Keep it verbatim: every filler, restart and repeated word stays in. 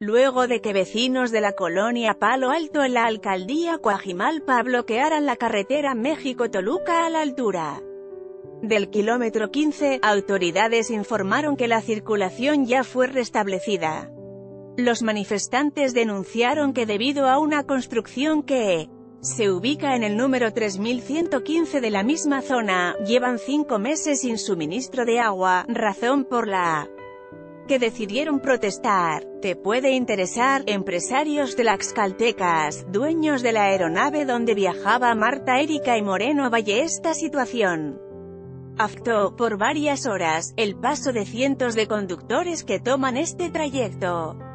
luego de que vecinos de la colonia Palo Alto en la alcaldía Coajimalpa bloquearan la carretera México-Toluca a la altura del kilómetro quince, autoridades informaron que la circulación ya fue restablecida. Los manifestantes denunciaron que debido a una construcción que se ubica en el número tres mil ciento quince de la misma zona, llevan cinco meses sin suministro de agua, razón por la que decidieron protestar. Te puede interesar. Empresarios tlaxcaltecas, dueños de la aeronave donde viajaba Marta Erika y Moreno Valle. Esta situación afectó, por varias horas, el paso de cientos de conductores que toman este trayecto.